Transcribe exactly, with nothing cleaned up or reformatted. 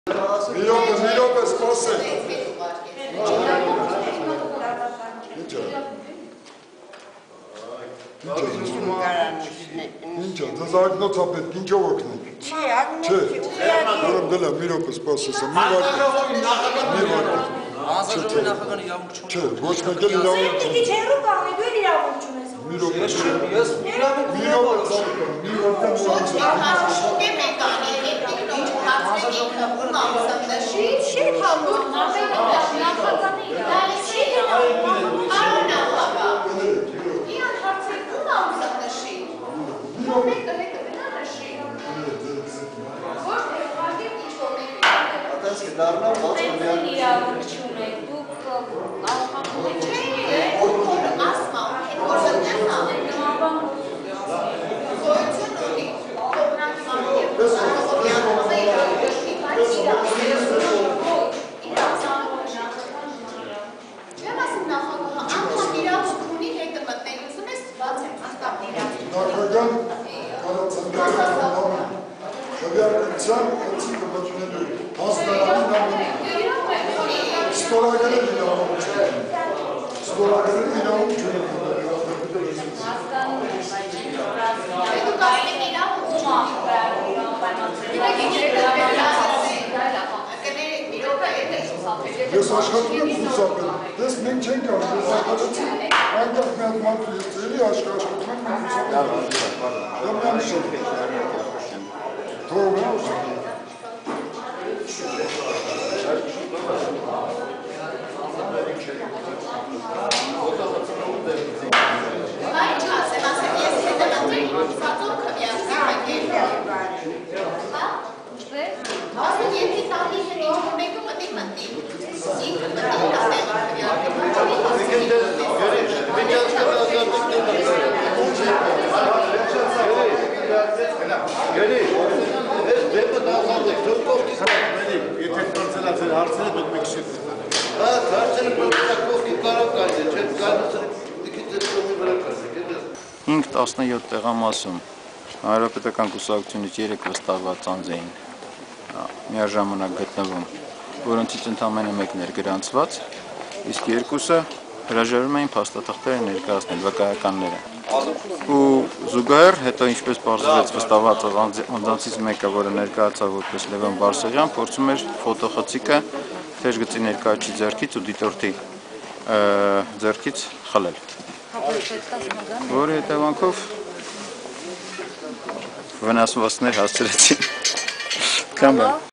Mirope, mirope, spasek. Ինչա, դեզ ագնոցապետ, ինչով օգնենք։ Չի, ագնոց չի, Ուրեմ դելա, միրոպը սպասես, մի վարկը, մի վարկը։ Հանձնաժողովի նախագահան իրավունք չունի։ Չէ, ոչ մեկ էլ իրավունք չունի։ Պիտի չերու կաղնի, դու էլ իրավունք չունես։ Միրոպը, Ես չեմ, ես իրավունք ունեմ միրոպը, որոշում։ մի վարկը որոշում։ Չի համոն, նախագանի իրավունք։ Չի իրավունք։ Իան հարցերքում ամսանշի։ Մեկը հետը վենա նշի։ Ոչ է, հագիր ինչ-որ մեկը։ Ատասի դարնալ բաց Մենք իրավունք չունենք, դուք աղաղանում եք Չէ, որ ասմա, որ զննա, գոյություն ունի, կողնանք մարդիկ, առողովյանքը իրավունքի, բայց չեմ ասում նախագահը, անգամ իրավունք ունի հետը մտնել, ուզում ես բաց եմ անգամ իրավունք։ Նախագան կարացանդարում քվյարկության հացիկը մտնելու հասնարանում ստորագրել իրավունք չունի։ Ստորագրել իրավունք չունի։ Հասկանում եմ, բայց Դուք ասեք իրավունք չունի։ Կներեք, իրոքը եթե Ես աշխատում եմ խուսապել, դες մենք չենք կարող, ես ակալեցի, այնտեղ մի հատ մարդու ես ծերի աշխատում եմ խուսապել։ Դա մի անշան։ Թողում եմ ուսապել։ Բայց չասեմ, ասեմ, ես հետը մտրի, սածով քվյարկա ասում, եթե տալի հետ ինչ-որ մեկը մտի մտնի, ինքը մտնի ասեմ Գերի, ես դեպը դասանեք, դուք կողքից կողքից եթե կանցելացել հարցերը դուք մեկ շետ հա, հարցերը կողքից կարող կարդել, չէ, կարդել դիքից ձեր կողմի վրա կարդեք հինգ տասնյոթ տեղամասում Հանրապետական կուսակցությունից երեք վստահված անձ էին միաժամանակ գտնվում, որոնցից ընդամենը մեկն էր գրանցված, իսկ երկուսը հրաժարվում էին փաստաթղթերը ներկայացնել վկայականները։ Ու զուգահեռ հետո ինչպես պարզվեց վստահված անձանցից մեկը, որը ներկայացավ որպես Լևոն Բարսեղյան, փորձում էր ֆոտոխցիկը թեժգծի ներկայացի ձեռքից ու դիտորդի ձեռքից խլել։ Որի հետևանքով վնասվածքներ հասցրեցին։ Կամ